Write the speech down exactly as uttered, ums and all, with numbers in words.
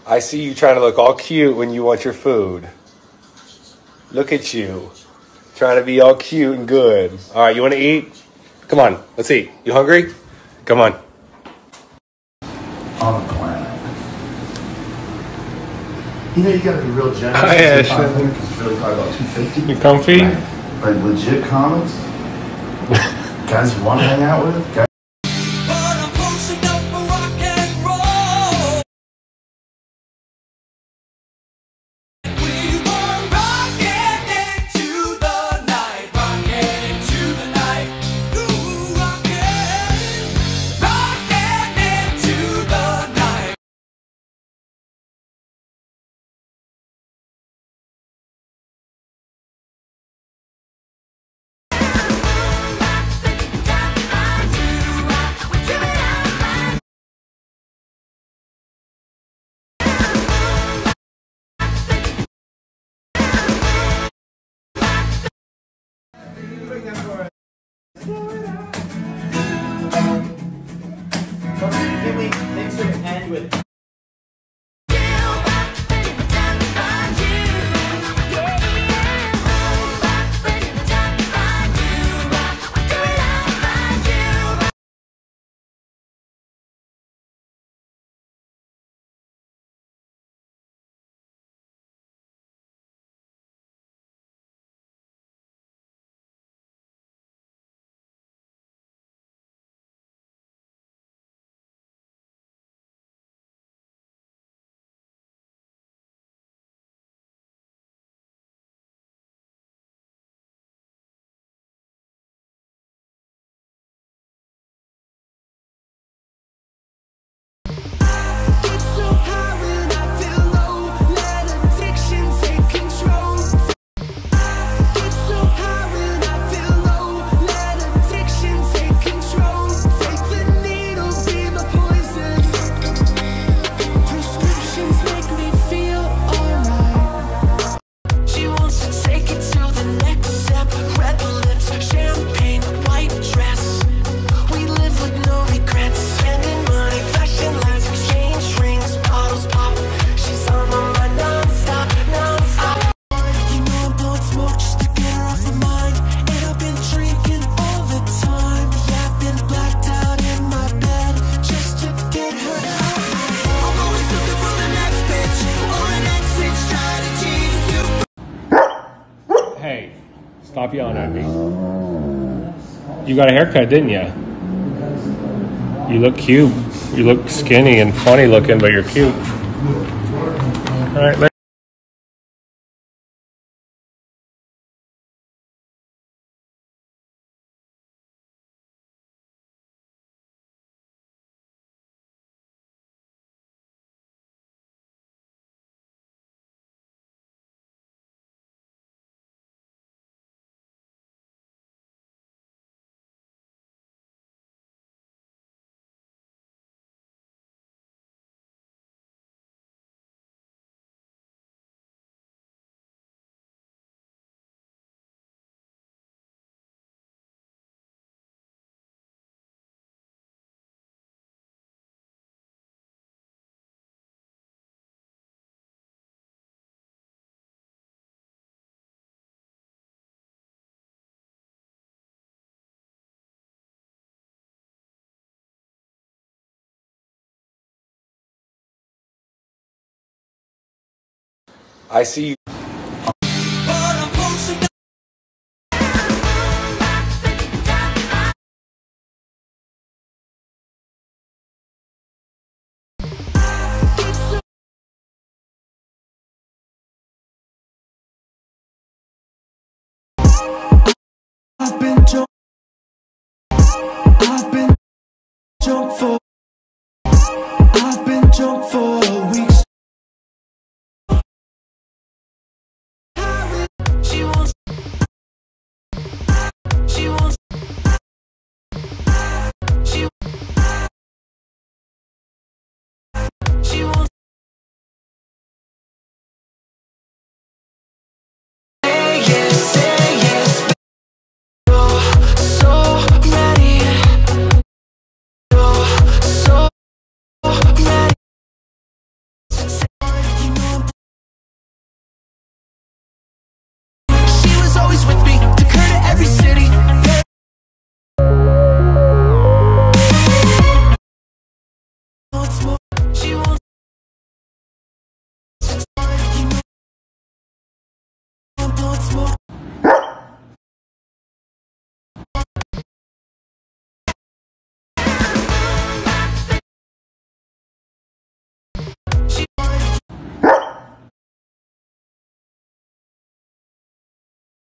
I see you trying to look all cute when you want your food. Look at you. Trying to be all cute and good. All right, you want to eat? Come on, let's eat. You hungry? Come on. On the planet. You know, you gotta be real generous. Hi, Ashley. It's really probably about two fifty. You comfy? Like legit comics. Guys you want to hang out with. Guys Give me things to end with. Hey, stop yelling at me. You got a haircut, didn't you? You look cute. You look skinny and funny looking, but you're cute. All right, let's I see you.